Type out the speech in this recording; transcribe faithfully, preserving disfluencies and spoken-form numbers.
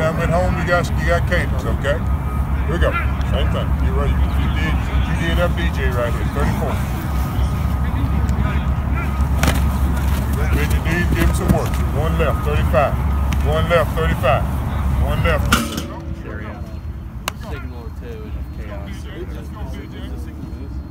Now at home, you got you got cadence, okay? Here we go. Same thing. You're right. You did you did up D J right here. thirty-four. Bend your knees, give him some work. One left, thirty-five. One left, thirty-five. One left. Signal two in chaos.